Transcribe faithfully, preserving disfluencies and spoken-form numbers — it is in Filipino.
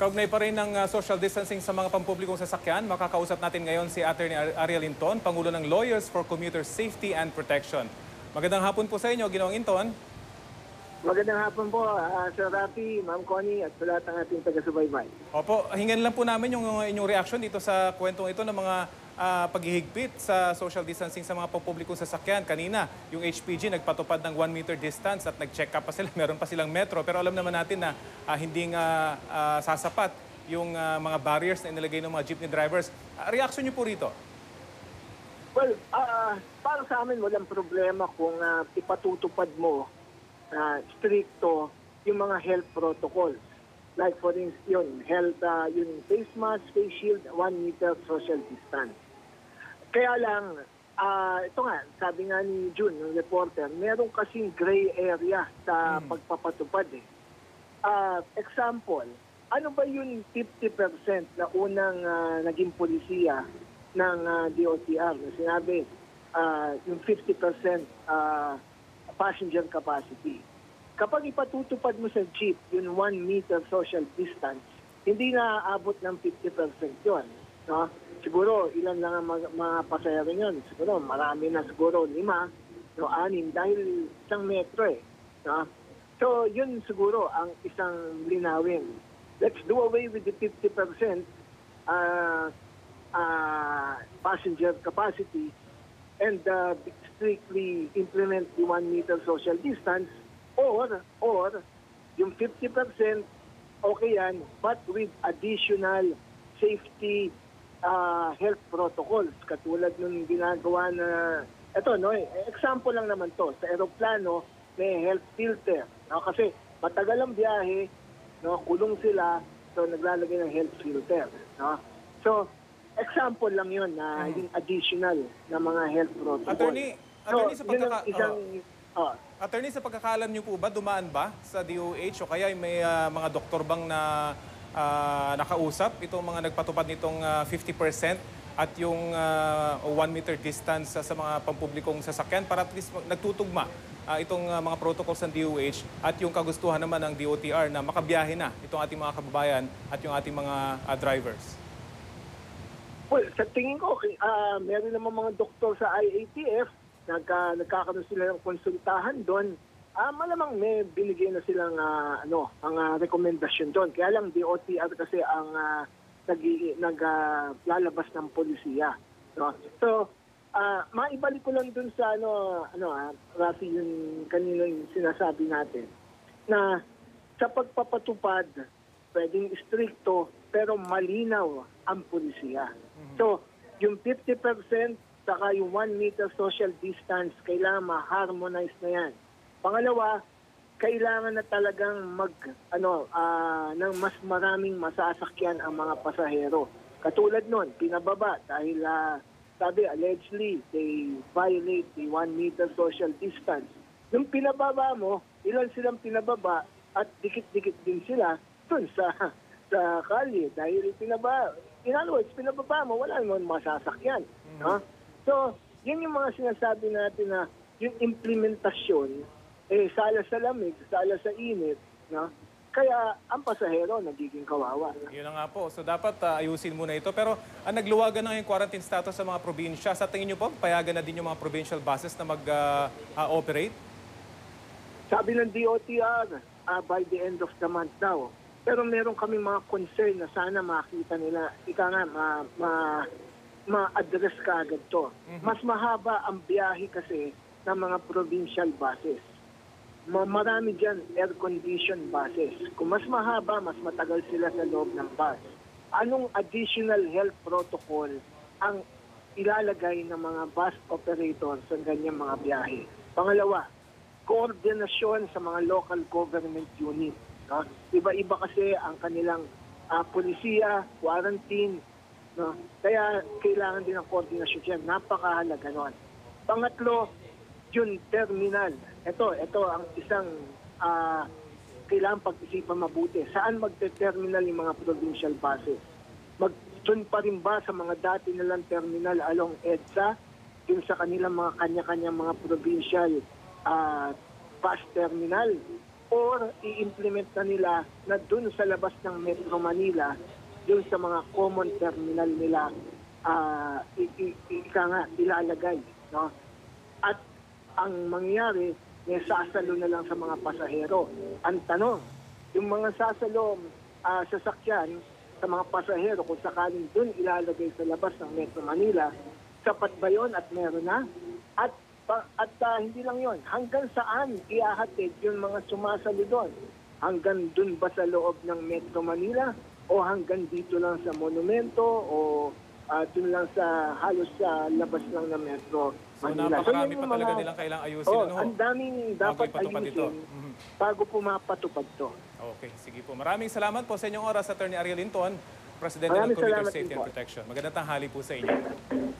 Kaugnay pa rin ng uh, social distancing sa mga pampublikong sasakyan, makakausap natin ngayon si Atty Ariel Inton, Pangulo ng Lawyers for Commuters Safety and Protection. Magandang hapon po sa inyo, Ginoong Inton. Magandang hapon po, uh, Sir Rafi, Ma'am Connie, at sa lahat ng ating taga-subaybay. Opo, hingan lang po namin yung inyong reaction dito sa kwentong ito ng mga uh, paghihigpit sa social distancing sa mga pampublikong sasakyan. Kanina, yung H P G nagpatupad ng one meter distance at nag-check up pa sila. Meron pa silang metro, pero alam naman natin na uh, hindi uh, uh, sasapat yung uh, mga barriers na inilagay ng mga jeepney drivers. Uh, reaction niyo po rito? Well, uh, para sa amin walang problema kung uh, ipatutupad mo Uh, stricto yung mga health protocols. Like for instance, yun, health, uh, yun, face mask, face shield, one meter social distance. Kaya lang, uh, ito nga, sabi nga ni June, yung reporter, meron kasing gray area sa hmm. pagpapatupad eh. Uh, example, ano ba yung fifty percent na unang uh, naging polisiya ng uh, D O T R? Sinabi, uh, yung fifty percent uh, passenger capacity. Kapag ipatutupad mo sa jeep yung one meter social distance, hindi na aabot ng fifty percent yun. No? Siguro, ilan lang ang mga, mga pasahero yun. Siguro, marami na siguro, lima, no, anim, dahil isang metro eh. No? So, yun siguro ang isang linawin. Let's do away with the fifty percent uh, uh, passenger capacity and uh, strictly implement the one meter social distance, or or yung fifty percent okay yan, but with additional safety uh, health protocols katulad nung ginagawa na ito, no, example lang naman to, sa eroplano may health filter, no, kasi matagal ang biyahe, no, kulong sila, so naglalagay ng health filter, no. So example lang yun na uh, yung additional na mga health protocol. Attorney, attorney, so, sa pagkaka isang, oh. Oh. Attorney, sa pagkakalam niyo po ba, dumaan ba sa D O H o kaya may uh, mga doktor bang na uh, nakausap itong mga nagpatupad nitong uh, fifty percent at yung uh, one meter distance uh, sa mga pampublikong sasakyan para at least nagtutugma uh, itong uh, mga protocols ng D O H at yung kagustuhan naman ng D O T R na makabiyahe na itong ating mga kababayan at yung ating mga uh, drivers? Well, sa tingin ko, uh, meron naman mga doktor sa I A T F, nagka, nagkakaroon sila ng konsultahan doon. Uh, malamang may binigay na silang uh, ano, mga rekomendasyon doon. Kaya lang D O T R kasi ang uh, naglalabas uh, ng polisiya. No? So, uh, maibalik ko lang doon sa ano, ano uh, Rafi, yung kanino yung sinasabi natin, na sa pagpapatupad, pwedeng stricto, pero malinaw ang polisiya. So, yung fifty percent saka yung one meter social distance, kailangan ma-harmonize na yan. Pangalawa, kailangan na talagang mag, ano, uh, ng mas maraming masasakyan ang mga pasahero. Katulad nun, pinababa dahil, uh, sabi, allegedly, they violate the one meter social distance. Nung pinababa mo, ilan silang pinababa at dikit-dikit din sila dun sa, sa kalye dahil pinaba, in other words, pinababa mo, wala naman masasakyan. Mm-hmm. No? So, yun yung mga sinasabi natin na yung implementasyon, eh, sala sa lamig, sala sa init, no? Kaya ang pasahero nagiging kawawa. Yun na nga po. So, dapat uh, ayusin muna ito. Pero uh, nagluwagan na yung quarantine status sa mga probinsya. Sa tingin nyo po, payagan na din yung mga provincial buses na mag-operate? Uh, uh, Sabi ng D O T R, uh, by the end of the month daw. Pero meron kami mga concern na sana makita nila, ika nga, ma, ma, ma-address ka agad to. Mm-hmm. Mas mahaba ang biyahe kasi ng mga provincial buses. Ma marami dyan air-conditioned buses. Kung mas mahaba, mas matagal sila sa loob ng bus. Anong additional health protocol ang ilalagay ng mga bus operators sa ganyang mga biyahe? Pangalawa, koordinasyon sa mga local government unit. No? Iba-iba kasi ang kanilang uh, polisiya, quarantine. No? Kaya kailangan din ng koordinasyon dyan. Napakahalaga nun. Pangatlo, yung terminal. Ito, ito ang isang uh, kailangan pag-isipan mabuti. Saan magte-terminal yung mga provincial buses? Mag-tun pa rin ba sa mga dati nilang terminal along EDSA, yung sa kanilang mga kanya-kanyang mga provincial uh, bus terminal? or i-implement na nila na dun sa labas ng Metro Manila, dun sa mga common terminal nila, uh, ika nga, ilalagay. No? At ang mangyayari, may sasalo na lang sa mga pasahero. Ang tanong, yung mga sasalo uh, sasakyan sa mga pasahero, kung sakaling dun ilalagay sa labas ng Metro Manila, sapat ba yun at meron na? At At uh, hindi lang yon, hanggang saan iahatid yung mga sumasali doon? Hanggang dun ba sa loob ng Metro Manila? O hanggang dito lang sa monumento? O uh, dun lang sa halos sa labas lang ng Metro So Manila? napakarami So, pa talaga nilang kailangang ayusin. Oh, ano ho? ang daming dapat ipatupad ito. ayusin Mhm. bago pumapatupad to. Okay, sige po. Maraming salamat po sa inyong oras, Atty. Ariel Inton, Presidente Maraming ng Commuters salamat Safety din and po. Protection. Magandang tanghali po sa inyo.